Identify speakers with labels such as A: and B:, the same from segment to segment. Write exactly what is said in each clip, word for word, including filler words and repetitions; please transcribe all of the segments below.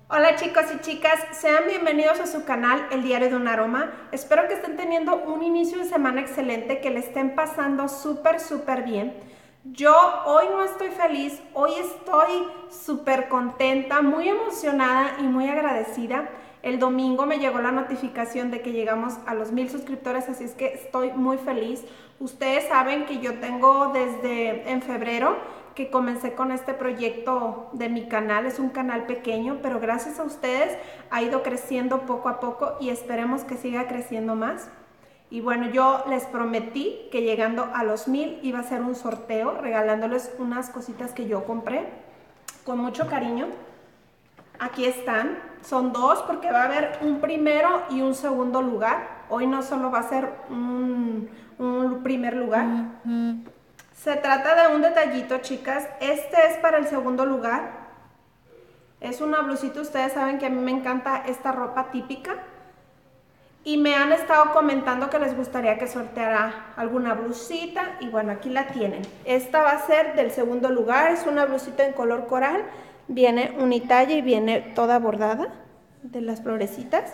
A: Hola chicos y chicas, sean bienvenidos a su canal El Diario de un Aroma. Espero que estén teniendo un inicio de semana excelente, que le estén pasando súper súper bien. Yo hoy no estoy feliz, hoy estoy súper contenta, muy emocionada y muy agradecida. El domingo me llegó la notificación de que llegamos a los mil suscriptores, así es que estoy muy feliz. Ustedes saben que yo tengo desde en febrero que comencé con este proyecto de mi canal. Es un canal pequeño, pero gracias a ustedes ha ido creciendo poco a poco y esperemos que siga creciendo más. Y bueno, yo les prometí que llegando a los mil iba a hacer un sorteo regalándoles unas cositas que yo compré con mucho cariño. Aquí están, son dos porque va a haber un primero y un segundo lugar. Hoy no solo va a ser un, un primer lugar. Mm-hmm. Se trata de un detallito, chicas. Este es para el segundo lugar. Es una blusita. Ustedes saben que a mí me encanta esta ropa típica. Y me han estado comentando que les gustaría que sorteara alguna blusita. Y bueno, aquí la tienen. Esta va a ser del segundo lugar. Es una blusita en color coral. Viene unitalla y viene toda bordada de las florecitas.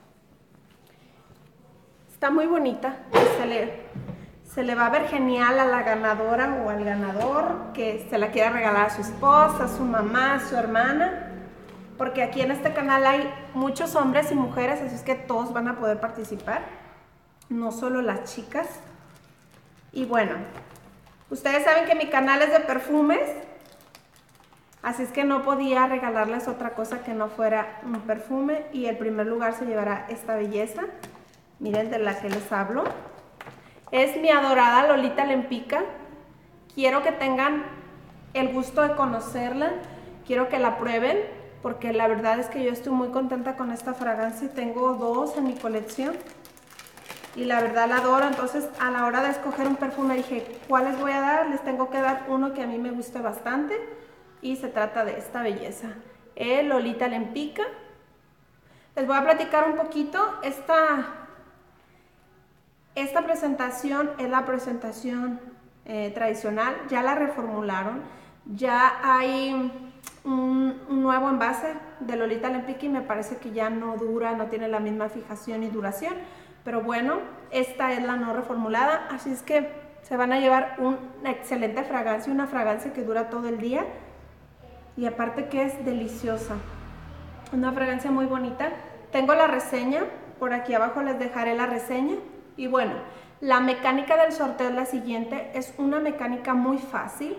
A: Está muy bonita. Se le... Se le va a ver genial a la ganadora o al ganador que se la quiera regalar a su esposa, a su mamá, a su hermana. Porque aquí en este canal hay muchos hombres y mujeres, así es que todos van a poder participar. No solo las chicas. Y bueno, ustedes saben que mi canal es de perfumes. Así es que no podía regalarles otra cosa que no fuera un perfume. Y el primer lugar se llevará esta belleza. Miren de la que les hablo. Es mi adorada Lolita Lempicka. Quiero que tengan el gusto de conocerla. Quiero que la prueben, porque la verdad es que yo estoy muy contenta con esta fragancia. Tengo dos en mi colección y la verdad la adoro. Entonces, a la hora de escoger un perfume dije, ¿cuál les voy a dar? Les tengo que dar uno que a mí me guste bastante. Y se trata de esta belleza, el Lolita Lempicka. Les voy a platicar un poquito. Esta... Esta presentación es la presentación eh, tradicional, ya la reformularon, ya hay un, un nuevo envase de Lolita Lempicka y me parece que ya no dura, no tiene la misma fijación y duración, pero bueno, esta es la no reformulada, así es que se van a llevar una excelente fragancia, una fragancia que dura todo el día y aparte que es deliciosa, una fragancia muy bonita. Tengo la reseña, por aquí abajo les dejaré la reseña. Y bueno, la mecánica del sorteo es la siguiente, es una mecánica muy fácil.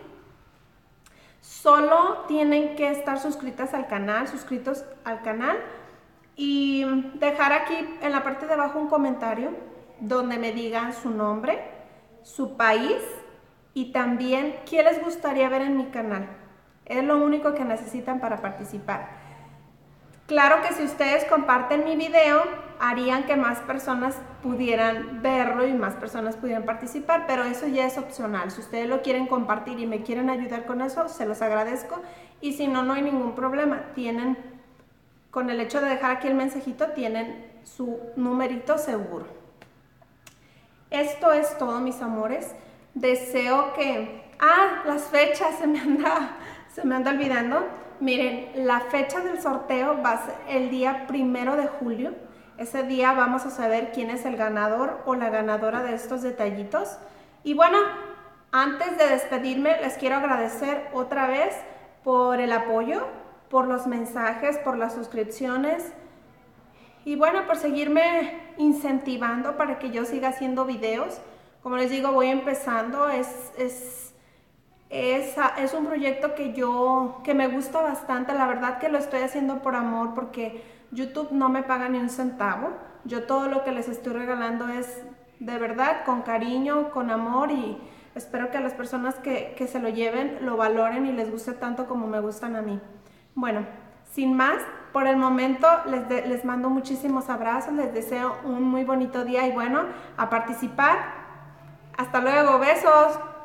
A: Solo tienen que estar suscritas al canal, suscritos al canal y dejar aquí en la parte de abajo un comentario donde me digan su nombre, su país y también qué les gustaría ver en mi canal. Es lo único que necesitan para participar. Claro que si ustedes comparten mi video, harían que más personas pudieran verlo y más personas pudieran participar, pero eso ya es opcional. Si ustedes lo quieren compartir y me quieren ayudar con eso, se los agradezco. Y si no, no hay ningún problema. Tienen, con el hecho de dejar aquí el mensajito, tienen su numerito seguro. Esto es todo, mis amores. Deseo que... Ah, las fechas, se me anda, se me anda olvidando. Miren, la fecha del sorteo va a ser el día primero de julio. Ese día vamos a saber quién es el ganador o la ganadora de estos detallitos. Y bueno, antes de despedirme, les quiero agradecer otra vez por el apoyo, por los mensajes, por las suscripciones. Y bueno, por seguirme incentivando para que yo siga haciendo videos. Como les digo, voy empezando, es... es Es, es un proyecto que yo, que me gusta bastante, la verdad que lo estoy haciendo por amor porque YouTube no me paga ni un centavo. Yo todo lo que les estoy regalando es de verdad, con cariño, con amor y espero que las personas que, que se lo lleven lo valoren y les guste tanto como me gustan a mí. Bueno, sin más, por el momento les, de, les mando muchísimos abrazos, les deseo un muy bonito día y bueno, a participar. Hasta luego, besos.